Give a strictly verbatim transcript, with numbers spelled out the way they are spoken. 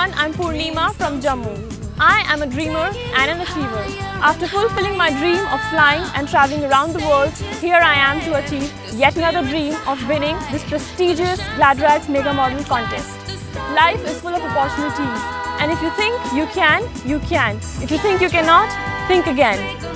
everyone, I'm Purnima from Jammu. I am a dreamer and an achiever. After fulfilling my dream of flying and traveling around the world, here I am to achieve yet another dream of winning this prestigious GladRags Mega Model Contest. Life is full of opportunities, and if you think you can, you can. If you think you cannot, think again.